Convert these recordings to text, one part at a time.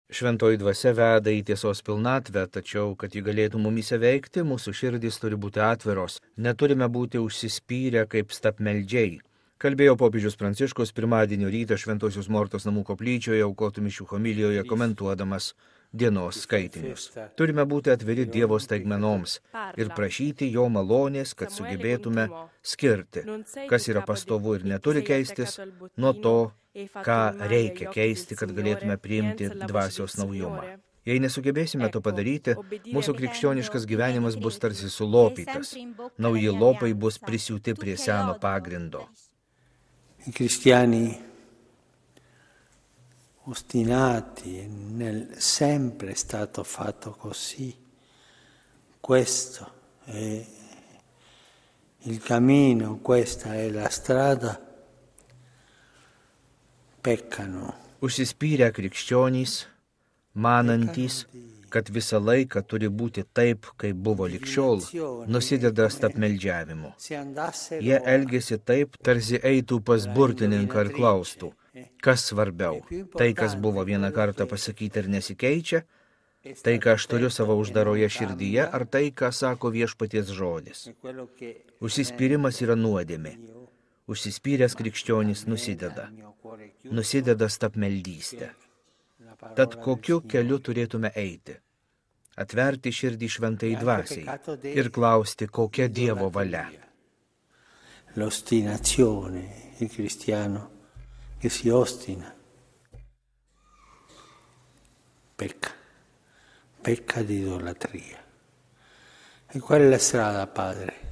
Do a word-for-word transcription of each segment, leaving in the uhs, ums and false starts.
Šventoji dvasia veda į tiesos pilnatvę, tačiau, kad ji galėtų mumise veikti, mūsų širdys turi būti atviros, neturime būti užsispyrę kaip stapmeldžiai. Kalbėjo popiežius Pranciškus pirmadienio rytą Šventosios Mortos namų koplyčioje aukotų mišių homilijoje komentuodamas dienos skaitinius. Turime būti atviri Dievo staigmenoms ir prašyti jo malonės, kad sugebėtume skirti, kas yra pastovu ir neturi keistis, nuo to, ką reikia keisti, kad galėtume priimti dvasios naujumą. Jei nesugebėsime to padaryti, mūsų krikščioniškas gyvenimas bus tarsi sulopytas. Nauji lopai bus prisiūti prie seno pagrindo. I cristiani ostinati, nel, sempre è stato fatto così. Questo è il cammino, questa è la strada. Peccano. Užsispyrę krikščionys, manantys, kad visą laiką turi būti taip, kaip buvo likščiol, nusideda stapmeldžiavimu. Jie elgėsi taip, tarsi eitų pas burtininką ir klaustų, kas svarbiau, tai, kas buvo vieną kartą pasakyti ir nesikeičia, tai, ką aš turiu savo uždaroje širdyje, ar tai, ką sako viešpaties žodis. Užsispyrimas yra nuodėmė. Užsispyręs krikščionys nusideda. Nusideda stapmeldystę. Tad kokiu keliu turėtume eiti? Atverti širdį šventai dvasiai ir klausti, kokia Dievo valia. L'ostinazione, il cristiano che si ostina, pecca, pecca di idolatria. E qual è la strada, Padre?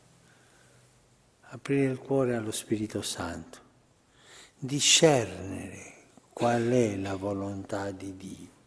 Aprire il cuore allo Spirito Santo, discernere qual è la volontà di Dio.